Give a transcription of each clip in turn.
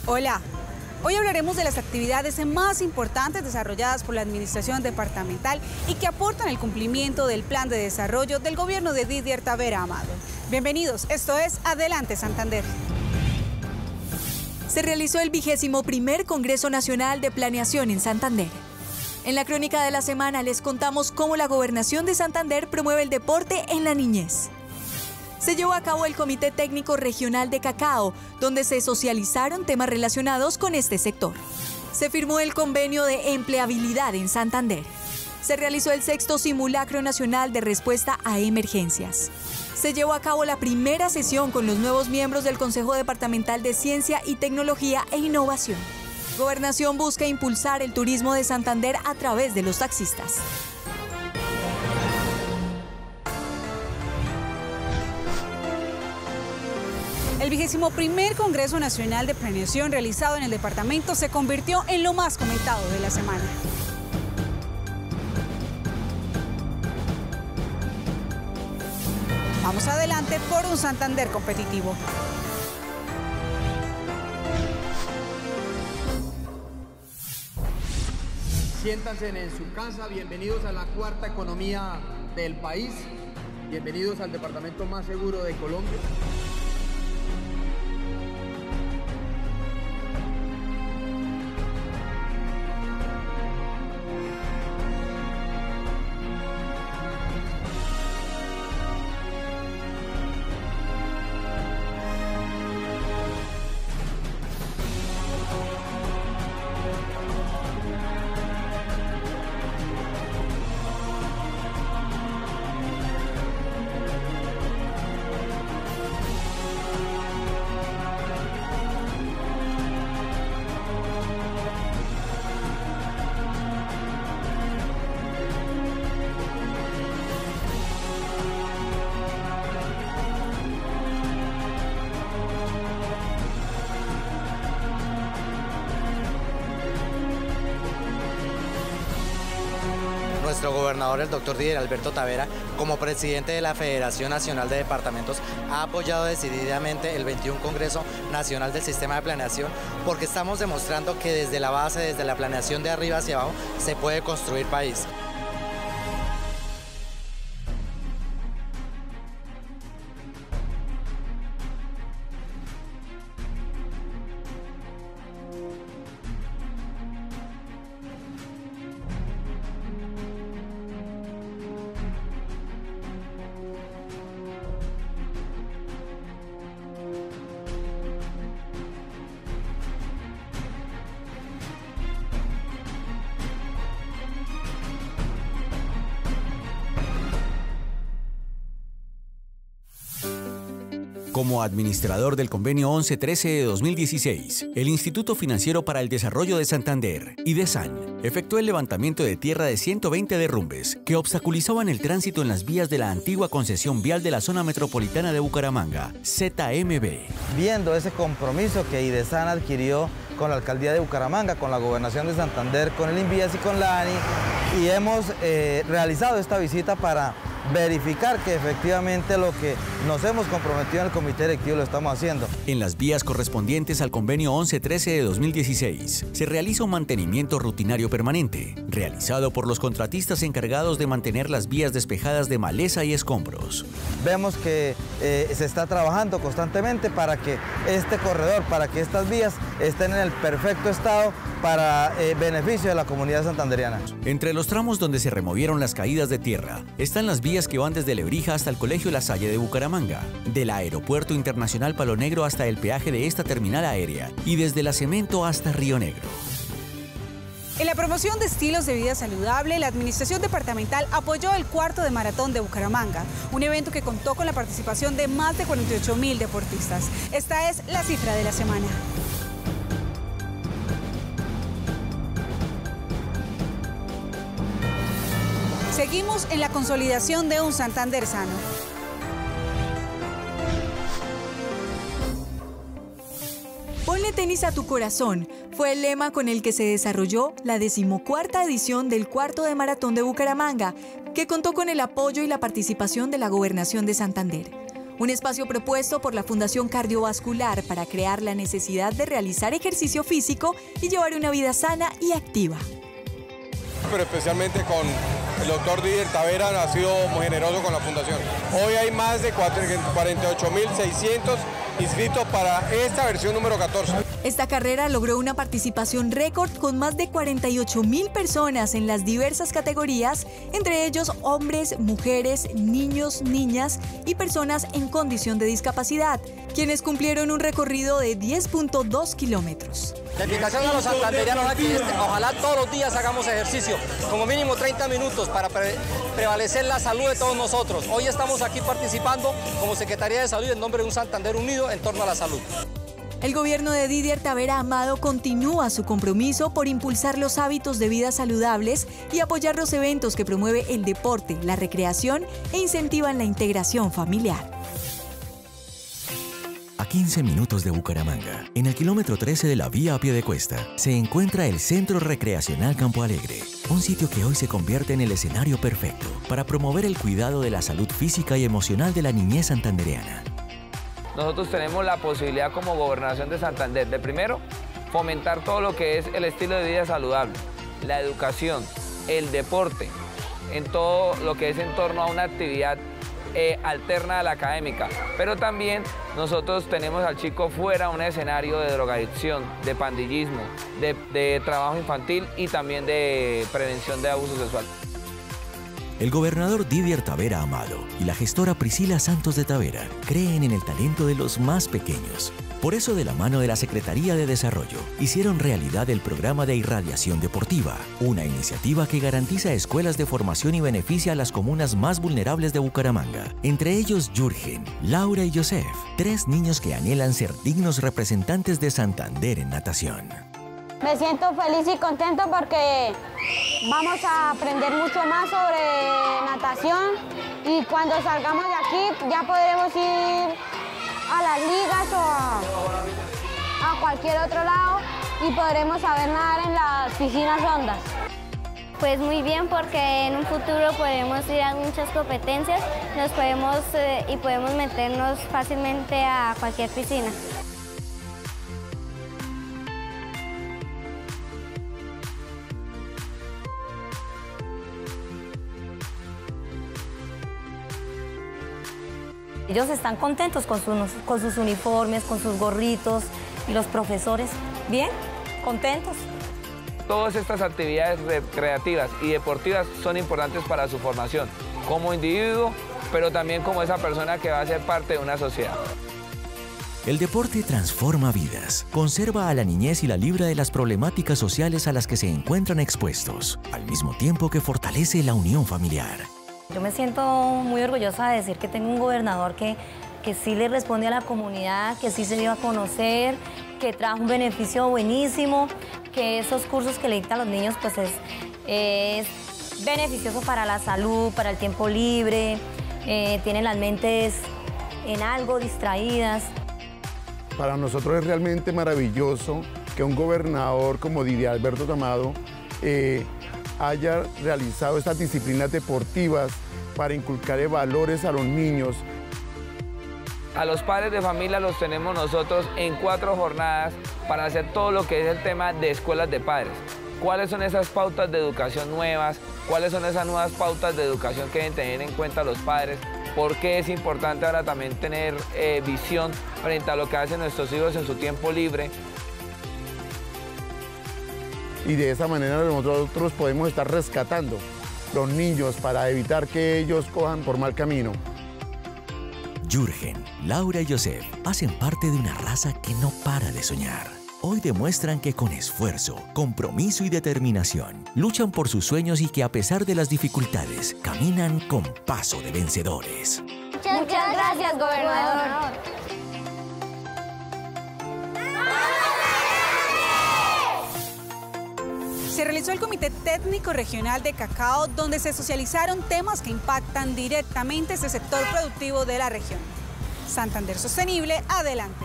Hola, hoy hablaremos de las actividades más importantes desarrolladas por la Administración Departamental y que aportan al cumplimiento del Plan de Desarrollo del gobierno de Didier Tavera Amado. Bienvenidos, esto es Adelante Santander. Se realizó el 21º Congreso Nacional de Planeación en Santander. En la crónica de la semana les contamos cómo la Gobernación de Santander promueve el deporte en la niñez. Se llevó a cabo el Comité Técnico Regional de Cacao, donde se socializaron temas relacionados con este sector. Se firmó el convenio de empleabilidad en Santander. Se realizó el 6º Simulacro Nacional de Respuesta a Emergencias. Se llevó a cabo la primera sesión con los nuevos miembros del Consejo Departamental de Ciencia y Tecnología e Innovación. Gobernación busca impulsar el turismo de Santander a través de los taxistas. El 21º Congreso Nacional de Planeación realizado en el departamento se convirtió en lo más comentado de la semana. Vamos adelante por un Santander competitivo. Siéntanse en su casa, bienvenidos a la cuarta economía del país, bienvenidos al departamento más seguro de Colombia. Nuestro gobernador, el doctor Didier Alberto Tavera, como presidente de la Federación Nacional de Departamentos, ha apoyado decididamente el 21 Congreso Nacional del Sistema de Planeación, porque estamos demostrando que desde la base, desde la planeación de arriba hacia abajo, se puede construir país. Como administrador del Convenio 1113 de 2016, el Instituto Financiero para el Desarrollo de Santander, IDESAN, efectuó el levantamiento de tierra de 120 derrumbes que obstaculizaban el tránsito en las vías de la antigua concesión vial de la zona metropolitana de Bucaramanga, ZMB. Viendo ese compromiso que IDESAN adquirió con la Alcaldía de Bucaramanga, con la Gobernación de Santander, con el INVIES y con la ANI, y hemos realizado esta visita para verificar que efectivamente lo que nos hemos comprometido en el comité directivo lo estamos haciendo. En las vías correspondientes al convenio 1113 de 2016 se realiza un mantenimiento rutinario permanente, realizado por los contratistas encargados de mantener las vías despejadas de maleza y escombros. Vemos que se está trabajando constantemente para que este corredor, para que estas vías estén en el perfecto estado para beneficio de la comunidad santanderiana. Entre los tramos donde se removieron las caídas de tierra están las vías que van desde Lebrija hasta el Colegio La Salle de Bucaramanga, del Aeropuerto Internacional Palo Negro hasta el peaje de esta terminal aérea y desde La Cemento hasta Río Negro. En la promoción de estilos de vida saludable, la Administración Departamental apoyó el cuarto de Maratón de Bucaramanga, un evento que contó con la participación de más de 48.000 deportistas. Esta es la cifra de la semana. Seguimos en la consolidación de un Santander sano. Ponle tenis a tu corazón fue el lema con el que se desarrolló la 14ª edición del cuarto de Maratón de Bucaramanga, que contó con el apoyo y la participación de la Gobernación de Santander. Un espacio propuesto por la Fundación Cardiovascular para crear la necesidad de realizar ejercicio físico y llevar una vida sana y activa. Pero especialmente con el doctor Didier Tavera ha sido muy generoso con la fundación. Hoy hay más de 48.600 inscritos para esta versión número 14. Esta carrera logró una participación récord con más de 48.000 personas en las diversas categorías, entre ellos hombres, mujeres, niños, niñas y personas en condición de discapacidad, quienes cumplieron un recorrido de 10.2 kilómetros. La invitación a los santanderianos aquí es, ojalá todos los días hagamos ejercicio, como mínimo 30 minutos para prevalecer la salud de todos nosotros. Hoy estamos aquí participando como Secretaría de Salud en nombre de un Santander unido en torno a la salud. El gobierno de Didier Tavera Amado continúa su compromiso por impulsar los hábitos de vida saludables y apoyar los eventos que promueve el deporte, la recreación e incentivan la integración familiar. A 15 minutos de Bucaramanga, en el kilómetro 13 de la vía a Piedecuesta, se encuentra el Centro Recreacional Campo Alegre, un sitio que hoy se convierte en el escenario perfecto para promover el cuidado de la salud física y emocional de la niñez santandereana. Nosotros tenemos la posibilidad como Gobernación de Santander de primero fomentar todo lo que es el estilo de vida saludable, la educación, el deporte, en todo lo que es en torno a una actividad alterna a la académica, pero también nosotros tenemos al chico fuera un escenario de drogadicción, de pandillismo, de trabajo infantil y también de prevención de abuso sexual. El gobernador Didier Tavera Amado y la gestora Priscila Santos de Tavera creen en el talento de los más pequeños. Por eso, de la mano de la Secretaría de Desarrollo, hicieron realidad el programa de irradiación deportiva, una iniciativa que garantiza escuelas de formación y beneficia a las comunas más vulnerables de Bucaramanga, entre ellos Jürgen, Laura y Joseph, 3 niños que anhelan ser dignos representantes de Santander en natación. Me siento feliz y contento porque vamos a aprender mucho más sobre natación y cuando salgamos de aquí ya podremos ir a las ligas o a cualquier otro lado y podremos saber nadar en las piscinas hondas. Pues muy bien, porque en un futuro podemos ir a muchas competencias y podemos meternos fácilmente a cualquier piscina. Ellos están contentos con sus uniformes, con sus gorritos y los profesores, bien, contentos. Todas estas actividades recreativas y deportivas son importantes para su formación como individuo, pero también como esa persona que va a ser parte de una sociedad. El deporte transforma vidas, conserva a la niñez y la libra de las problemáticas sociales a las que se encuentran expuestos, al mismo tiempo que fortalece la unión familiar. Yo me siento muy orgullosa de decir que tengo un gobernador que sí le responde a la comunidad, que sí se dio a conocer, que trajo un beneficio buenísimo, que esos cursos que le dicta a los niños pues es beneficioso para la salud, para el tiempo libre, tienen las mentes en algo distraídas. Para nosotros es realmente maravilloso que un gobernador como Didier Alberto Amado haya realizado estas disciplinas deportivas para inculcar valores a los niños. A los padres de familia los tenemos nosotros en 4 jornadas para hacer todo lo que es el tema de escuelas de padres. ¿Cuáles son esas pautas de educación nuevas? ¿Cuáles son esas nuevas pautas de educación que deben tener en cuenta los padres? ¿Por qué es importante ahora también tener visión frente a lo que hacen nuestros hijos en su tiempo libre? Y de esa manera nosotros podemos estar rescatando los niños para evitar que ellos cojan por mal camino. Jürgen, Laura y Joseph hacen parte de una raza que no para de soñar. Hoy demuestran que con esfuerzo, compromiso y determinación luchan por sus sueños y que a pesar de las dificultades caminan con paso de vencedores. Muchas gracias, gobernador. Se realizó el Comité Técnico Regional de Cacao, donde se socializaron temas que impactan directamente este sector productivo de la región. Santander Sostenible, adelante.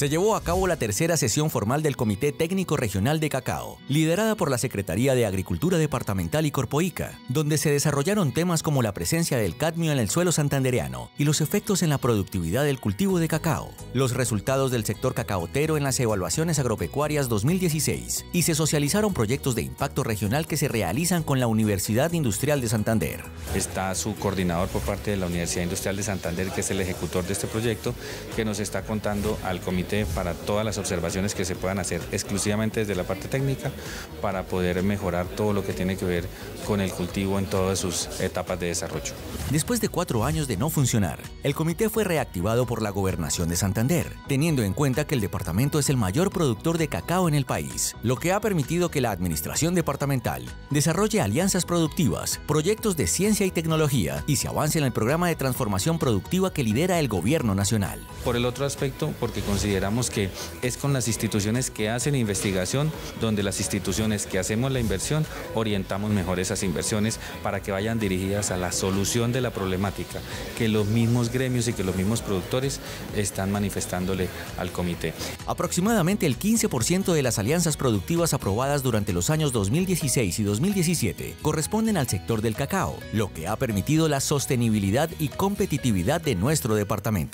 Se llevó a cabo la tercera sesión formal del Comité Técnico Regional de Cacao, liderada por la Secretaría de Agricultura Departamental y Corpoica, donde se desarrollaron temas como la presencia del cadmio en el suelo santandereano y los efectos en la productividad del cultivo de cacao, los resultados del sector cacaotero en las evaluaciones agropecuarias 2016 y se socializaron proyectos de impacto regional que se realizan con la Universidad Industrial de Santander. Está su coordinador por parte de la Universidad Industrial de Santander, que es el ejecutor de este proyecto, que nos está contando al comité para todas las observaciones que se puedan hacer exclusivamente desde la parte técnica para poder mejorar todo lo que tiene que ver con el cultivo en todas sus etapas de desarrollo. Después de 4 años de no funcionar, el comité fue reactivado por la Gobernación de Santander, teniendo en cuenta que el departamento es el mayor productor de cacao en el país, lo que ha permitido que la administración departamental desarrolle alianzas productivas, proyectos de ciencia y tecnología y se avance en el programa de transformación productiva que lidera el gobierno nacional. Por el otro aspecto, porque consideramos que es con las instituciones que hacen investigación, donde las instituciones que hacemos la inversión orientamos mejor esas inversiones para que vayan dirigidas a la solución de la problemática que los mismos gremios y que los mismos productores están manifestándole al comité. Aproximadamente el 15% de las alianzas productivas aprobadas durante los años 2016 y 2017 corresponden al sector del cacao, lo que ha permitido la sostenibilidad y competitividad de nuestro departamento.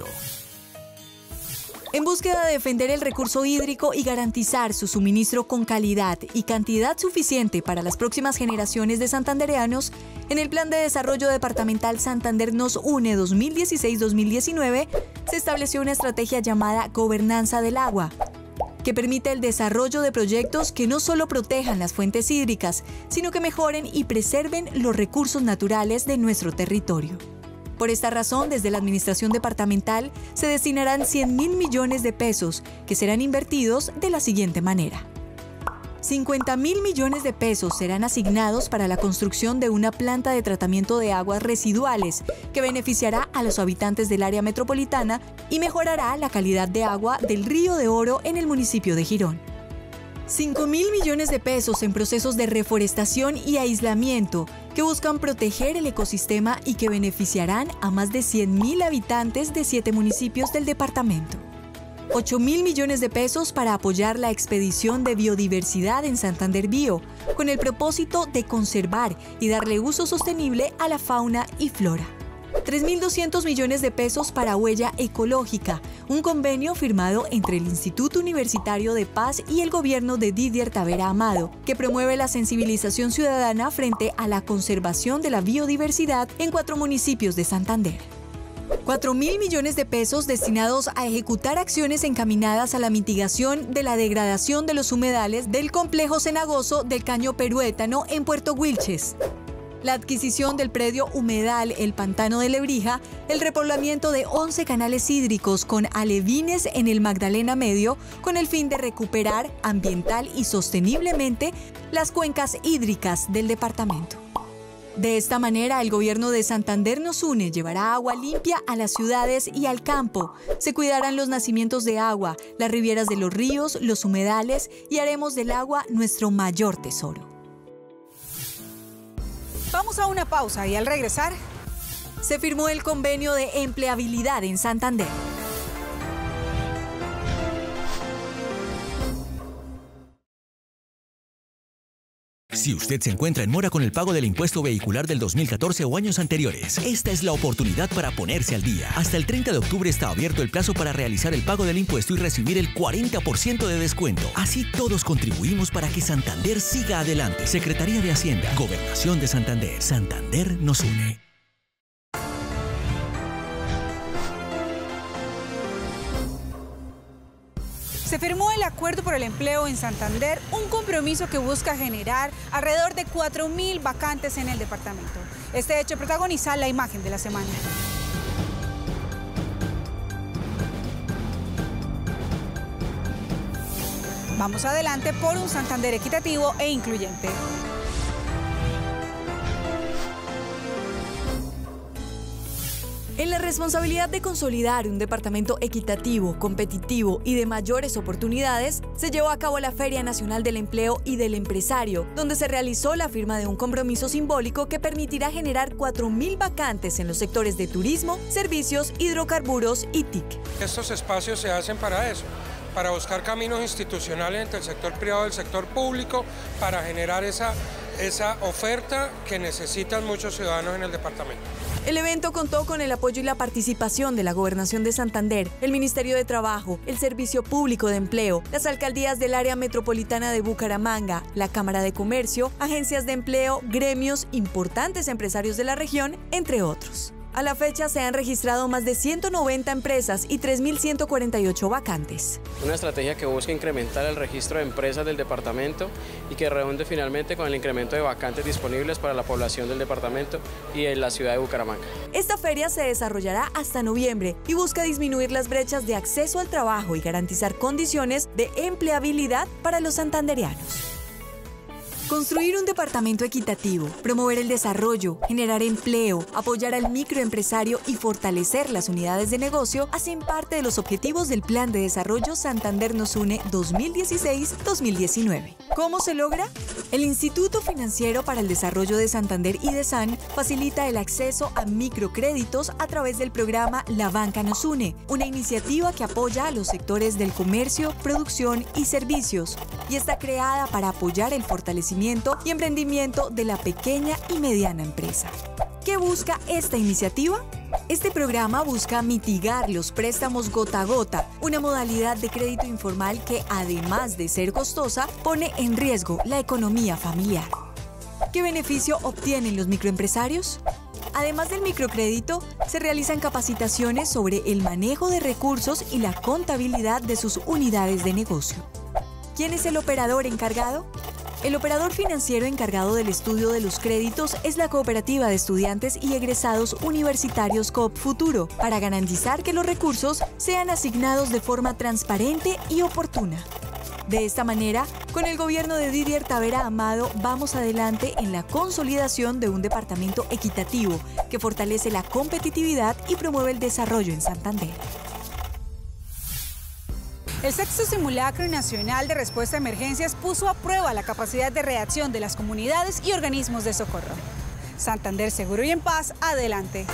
En búsqueda de defender el recurso hídrico y garantizar su suministro con calidad y cantidad suficiente para las próximas generaciones de santandereanos, en el Plan de Desarrollo Departamental Santander Nos Une 2016-2019 se estableció una estrategia llamada Gobernanza del Agua, que permite el desarrollo de proyectos que no solo protejan las fuentes hídricas, sino que mejoren y preserven los recursos naturales de nuestro territorio. Por esta razón, desde la Administración Departamental se destinarán 100.000 millones de pesos que serán invertidos de la siguiente manera. 50.000 millones de pesos serán asignados para la construcción de una planta de tratamiento de aguas residuales que beneficiará a los habitantes del área metropolitana y mejorará la calidad de agua del Río de Oro en el municipio de Girón. 5.000 millones de pesos en procesos de reforestación y aislamiento que buscan proteger el ecosistema y que beneficiarán a más de 100.000 habitantes de 7 municipios del departamento. 8.000 millones de pesos para apoyar la expedición de biodiversidad en Santander Bio, con el propósito de conservar y darle uso sostenible a la fauna y flora. 3.200 millones de pesos para Huella Ecológica, un convenio firmado entre el Instituto Universitario de Paz y el gobierno de Didier Tavera Amado, que promueve la sensibilización ciudadana frente a la conservación de la biodiversidad en 4 municipios de Santander. 4.000 millones de pesos destinados a ejecutar acciones encaminadas a la mitigación de la degradación de los humedales del complejo cenagoso del Caño Peruétano en Puerto Wilches. La adquisición del predio humedal El Pantano de Lebrija, el repoblamiento de 11 canales hídricos con alevines en el Magdalena Medio, con el fin de recuperar ambiental y sosteniblemente las cuencas hídricas del departamento. De esta manera, el gobierno de Santander Nos Une llevará agua limpia a las ciudades y al campo. Se cuidarán los nacimientos de agua, las rivieras de los ríos, los humedales y haremos del agua nuestro mayor tesoro. Vamos a una pausa y al regresar, se firmó el convenio de empleabilidad en Santander. Si usted se encuentra en mora con el pago del impuesto vehicular del 2014 o años anteriores, esta es la oportunidad para ponerse al día. Hasta el 30 de octubre está abierto el plazo para realizar el pago del impuesto y recibir el 40% de descuento. Así todos contribuimos para que Santander siga adelante. Secretaría de Hacienda, Gobernación de Santander. Santander Nos Une. Se firmó el Acuerdo por el Empleo en Santander, un compromiso que busca generar alrededor de 4.000 vacantes en el departamento. Este hecho protagoniza la imagen de la semana. Vamos adelante por un Santander equitativo e incluyente. En la responsabilidad de consolidar un departamento equitativo, competitivo y de mayores oportunidades, se llevó a cabo la Feria Nacional del Empleo y del Empresario, donde se realizó la firma de un compromiso simbólico que permitirá generar 4.000 vacantes en los sectores de turismo, servicios, hidrocarburos y TIC. Estos espacios se hacen para eso, para buscar caminos institucionales entre el sector privado y el sector público para generar esa oferta que necesitan muchos ciudadanos en el departamento. El evento contó con el apoyo y la participación de la Gobernación de Santander, el Ministerio de Trabajo, el Servicio Público de Empleo, las alcaldías del área metropolitana de Bucaramanga, la Cámara de Comercio, agencias de empleo, gremios, importantes empresarios de la región, entre otros. A la fecha se han registrado más de 190 empresas y 3.148 vacantes. Una estrategia que busca incrementar el registro de empresas del departamento y que redunde finalmente con el incremento de vacantes disponibles para la población del departamento y en la ciudad de Bucaramanga. Esta feria se desarrollará hasta noviembre y busca disminuir las brechas de acceso al trabajo y garantizar condiciones de empleabilidad para los santandereanos. Construir un departamento equitativo, promover el desarrollo, generar empleo, apoyar al microempresario y fortalecer las unidades de negocio hacen parte de los objetivos del Plan de Desarrollo Santander Nos Une 2016-2019. ¿Cómo se logra? El Instituto Financiero para el Desarrollo de Santander y DESAN facilita el acceso a microcréditos a través del programa La Banca Nos Une, una iniciativa que apoya a los sectores del comercio, producción y servicios, y está creada para apoyar el fortalecimiento y emprendimiento de la pequeña y mediana empresa. ¿Qué busca esta iniciativa? Este programa busca mitigar los préstamos gota a gota, una modalidad de crédito informal que, además de ser costosa, pone en riesgo la economía familiar. ¿Qué beneficio obtienen los microempresarios? Además del microcrédito, se realizan capacitaciones sobre el manejo de recursos y la contabilidad de sus unidades de negocio. ¿Quién es el operador encargado? El operador financiero encargado del estudio de los créditos es la Cooperativa de Estudiantes y Egresados Universitarios Coop Futuro, para garantizar que los recursos sean asignados de forma transparente y oportuna. De esta manera, con el gobierno de Didier Tavera Amado vamos adelante en la consolidación de un departamento equitativo que fortalece la competitividad y promueve el desarrollo en Santander. El sexto simulacro nacional de respuesta a emergencias puso a prueba la capacidad de reacción de las comunidades y organismos de socorro. Santander seguro y en paz, adelante.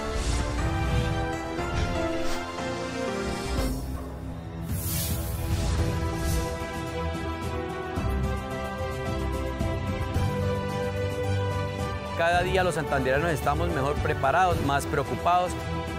Cada día los santandereanos estamos mejor preparados, más preocupados.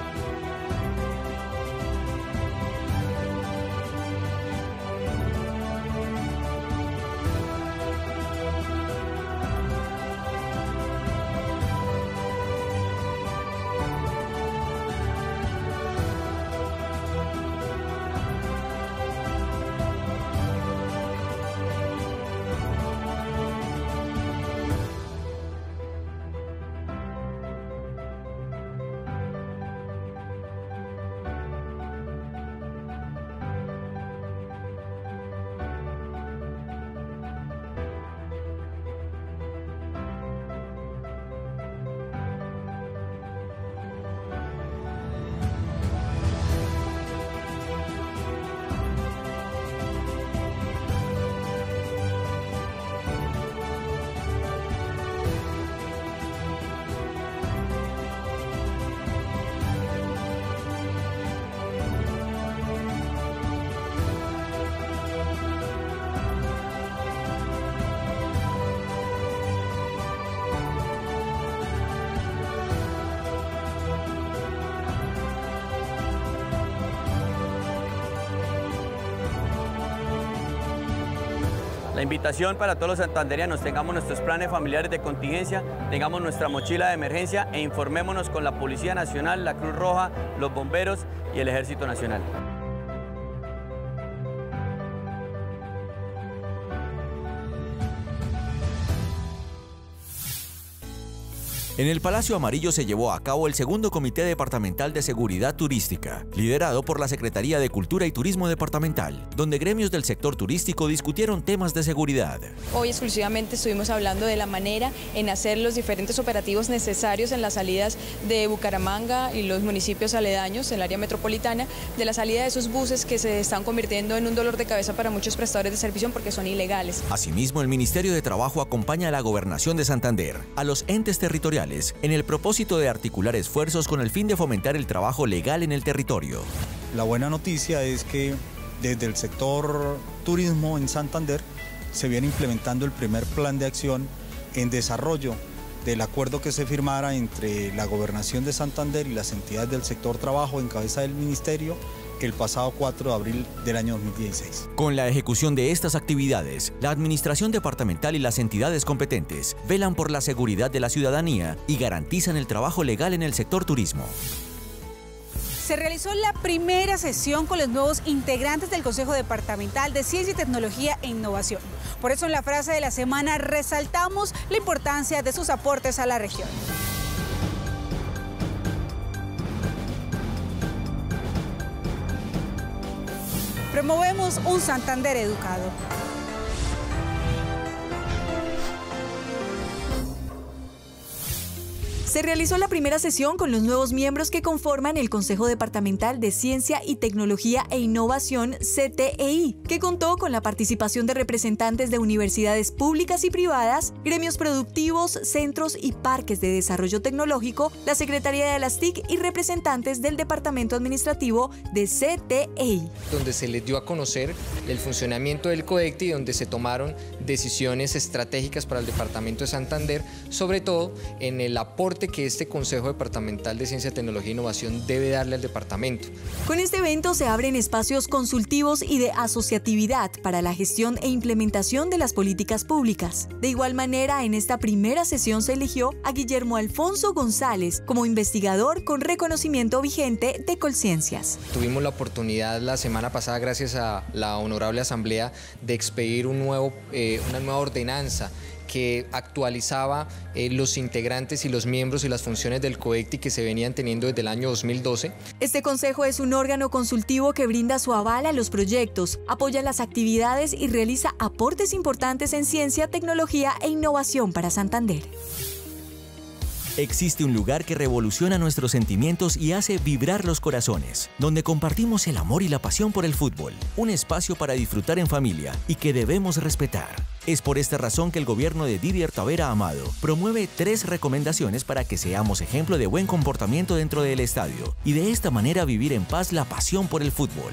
La invitación para todos los santandereanos, tengamos nuestros planes familiares de contingencia, tengamos nuestra mochila de emergencia e informémonos con la Policía Nacional, la Cruz Roja, los bomberos y el Ejército Nacional. En el Palacio Amarillo se llevó a cabo el segundo Comité Departamental de Seguridad Turística, liderado por la Secretaría de Cultura y Turismo Departamental, donde gremios del sector turístico discutieron temas de seguridad. Hoy exclusivamente estuvimos hablando de la manera en hacer los diferentes operativos necesarios en las salidas de Bucaramanga y los municipios aledaños, en el área metropolitana, de la salida de esos buses que se están convirtiendo en un dolor de cabeza para muchos prestadores de servicio porque son ilegales. Asimismo, el Ministerio de Trabajo acompaña a la Gobernación de Santander, a los entes territoriales, en el propósito de articular esfuerzos con el fin de fomentar el trabajo legal en el territorio. La buena noticia es que desde el sector turismo en Santander se viene implementando el primer plan de acción en desarrollo del acuerdo que se firmara entre la Gobernación de Santander y las entidades del sector trabajo en cabeza del Ministerio el pasado 4 de abril del año 2016. Con la ejecución de estas actividades, la Administración Departamental y las entidades competentes velan por la seguridad de la ciudadanía y garantizan el trabajo legal en el sector turismo. Se realizó la primera sesión con los nuevos integrantes del Consejo Departamental de Ciencia y Tecnología e Innovación. Por eso en la frase de la semana resaltamos la importancia de sus aportes a la región. Promovemos un Santander educado. Se realizó la primera sesión con los nuevos miembros que conforman el Consejo Departamental de Ciencia y Tecnología e Innovación, CTEI, que contó con la participación de representantes de universidades públicas y privadas, gremios productivos, centros y parques de desarrollo tecnológico, la Secretaría de las TIC y representantes del Departamento Administrativo de CTEI. Donde se les dio a conocer el funcionamiento del CODECTE y donde se tomaron decisiones estratégicas para el Departamento de Santander, sobre todo en el aporte que este Consejo Departamental de Ciencia, Tecnología e Innovación debe darle al departamento. Con este evento se abren espacios consultivos y de asociatividad para la gestión e implementación de las políticas públicas. De igual manera, en esta primera sesión se eligió a Guillermo Alfonso González como investigador con reconocimiento vigente de Colciencias. Tuvimos la oportunidad la semana pasada, gracias a la Honorable Asamblea, de expedir una nueva ordenanza que actualizaba los integrantes y los miembros y las funciones del CODECTE que se venían teniendo desde el año 2012. Este consejo es un órgano consultivo que brinda su aval a los proyectos, apoya las actividades y realiza aportes importantes en ciencia, tecnología e innovación para Santander. Existe un lugar que revoluciona nuestros sentimientos y hace vibrar los corazones, donde compartimos el amor y la pasión por el fútbol, un espacio para disfrutar en familia y que debemos respetar. Es por esta razón que el gobierno de Didier Tavera Amado promueve 3 recomendaciones para que seamos ejemplo de buen comportamiento dentro del estadio y de esta manera vivir en paz la pasión por el fútbol.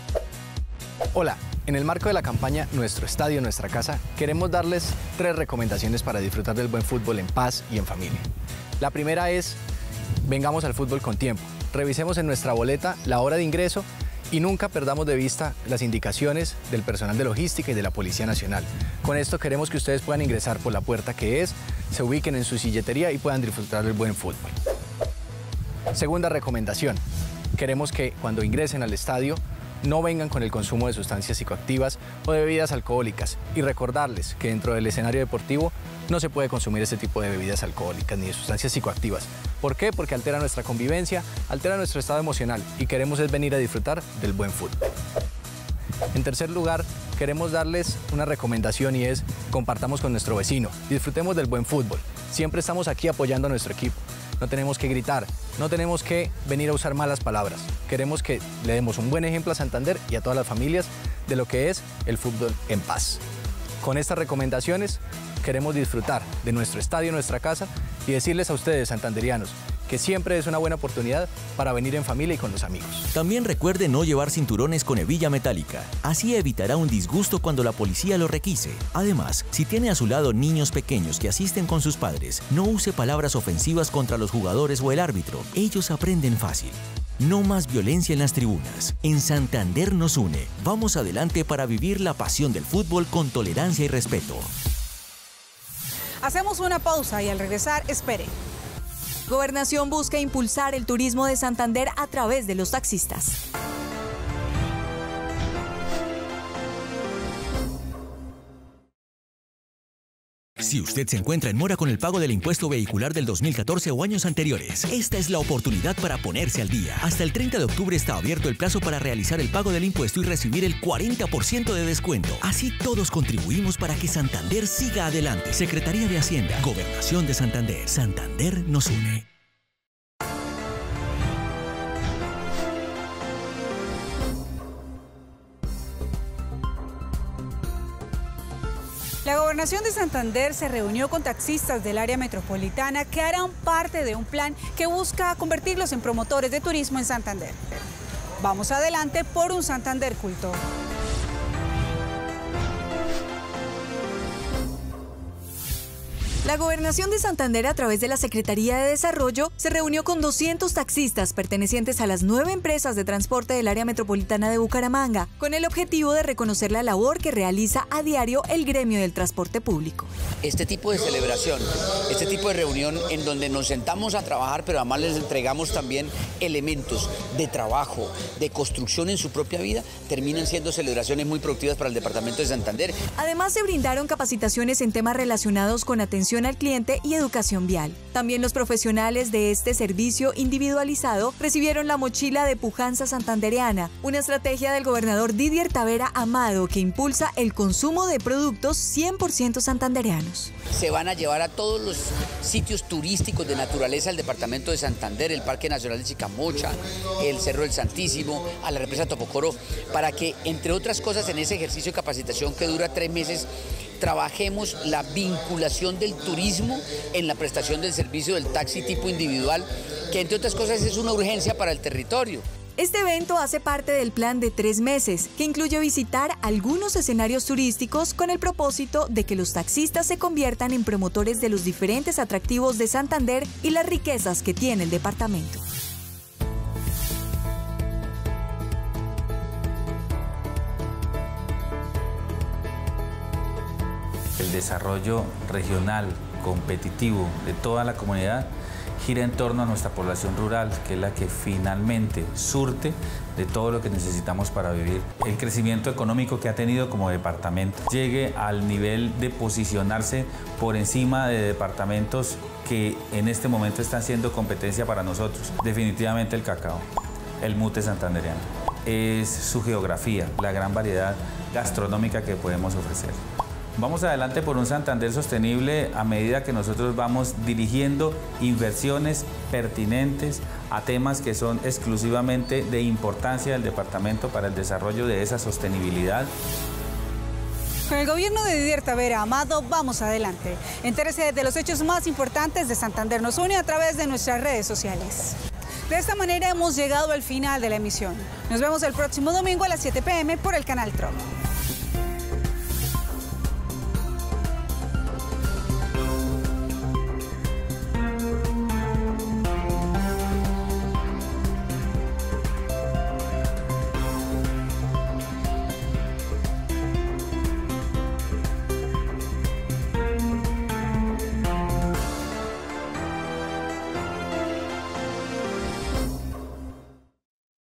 Hola, en el marco de la campaña Nuestro Estadio, Nuestra Casa, queremos darles 3 recomendaciones para disfrutar del buen fútbol en paz y en familia. La primera es, vengamos al fútbol con tiempo, revisemos en nuestra boleta la hora de ingreso y nunca perdamos de vista las indicaciones del personal de logística y de la Policía Nacional. Con esto queremos que ustedes puedan ingresar por la puerta que es, se ubiquen en su silletería y puedan disfrutar del buen fútbol. Segunda recomendación, queremos que cuando ingresen al estadio no vengan con el consumo de sustancias psicoactivas o de bebidas alcohólicas y recordarles que dentro del escenario deportivo no se puede consumir ese tipo de bebidas alcohólicas ni de sustancias psicoactivas. ¿Por qué? Porque altera nuestra convivencia, altera nuestro estado emocional y queremos es venir a disfrutar del buen fútbol. En tercer lugar, queremos darles una recomendación y es compartamos con nuestro vecino, disfrutemos del buen fútbol. Siempre estamos aquí apoyando a nuestro equipo. No tenemos que gritar, no tenemos que venir a usar malas palabras. Queremos que le demos un buen ejemplo a Santander y a todas las familias de lo que es el fútbol en paz. Con estas recomendaciones queremos disfrutar de nuestro estadio, nuestra casa y decirles a ustedes, santanderianos, que siempre es una buena oportunidad para venir en familia y con los amigos. También recuerde no llevar cinturones con hebilla metálica. Así evitará un disgusto cuando la policía lo requise. Además, si tiene a su lado niños pequeños que asisten con sus padres, no use palabras ofensivas contra los jugadores o el árbitro. Ellos aprenden fácil. No más violencia en las tribunas. En Santander nos une. Vamos adelante para vivir la pasión del fútbol con tolerancia y respeto. Hacemos una pausa y al regresar, espere. Gobernación busca impulsar el turismo de Santander a través de los taxistas. Si usted se encuentra en mora con el pago del impuesto vehicular del 2014 o años anteriores, esta es la oportunidad para ponerse al día. Hasta el 30 de octubre está abierto el plazo para realizar el pago del impuesto y recibir el 40% de descuento. Así todos contribuimos para que Santander siga adelante. Secretaría de Hacienda, Gobernación de Santander. Santander nos une. La Gobernación de Santander se reunió con taxistas del área metropolitana que harán parte de un plan que busca convertirlos en promotores de turismo en Santander. Vamos adelante por un Santander culto. La Gobernación de Santander, a través de la Secretaría de Desarrollo, se reunió con 200 taxistas pertenecientes a las 9 empresas de transporte del área metropolitana de Bucaramanga, con el objetivo de reconocer la labor que realiza a diario el gremio del transporte público. Este tipo de celebración, este tipo de reunión en donde nos sentamos a trabajar, pero además les entregamos también elementos de trabajo, de construcción en su propia vida, terminan siendo celebraciones muy productivas para el departamento de Santander. Además, se brindaron capacitaciones en temas relacionados con atención al cliente y educación vial. También los profesionales de este servicio individualizado recibieron la mochila de pujanza santandereana, una estrategia del gobernador Didier Tavera Amado que impulsa el consumo de productos 100% santandereanos. Se van a llevar a todos los sitios turísticos de naturaleza del departamento de Santander, el Parque Nacional de Chicamocha, el Cerro del Santísimo, a la represa Topocoro, para que, entre otras cosas, en ese ejercicio de capacitación que dura 3 meses, trabajemos la vinculación del turismo en la prestación del servicio del taxi tipo individual, que entre otras cosas es una urgencia para el territorio. Este evento hace parte del plan de 3 meses, que incluye visitar algunos escenarios turísticos con el propósito de que los taxistas se conviertan en promotores de los diferentes atractivos de Santander y las riquezas que tiene el departamento. El desarrollo regional, competitivo de toda la comunidad gira en torno a nuestra población rural, que es la que finalmente surte de todo lo que necesitamos para vivir. El crecimiento económico que ha tenido como departamento llegue al nivel de posicionarse por encima de departamentos que en este momento están siendo competencia para nosotros. Definitivamente el cacao, el mute santandereano. Es su geografía, la gran variedad gastronómica que podemos ofrecer. Vamos adelante por un Santander sostenible a medida que nosotros vamos dirigiendo inversiones pertinentes a temas que son exclusivamente de importancia del departamento para el desarrollo de esa sostenibilidad. Con el gobierno de Didier Tavera Amado, vamos adelante. Entérese de los hechos más importantes de Santander Nos Une a través de nuestras redes sociales. De esta manera hemos llegado al final de la emisión. Nos vemos el próximo domingo a las 7 p.m. por el canal TROC.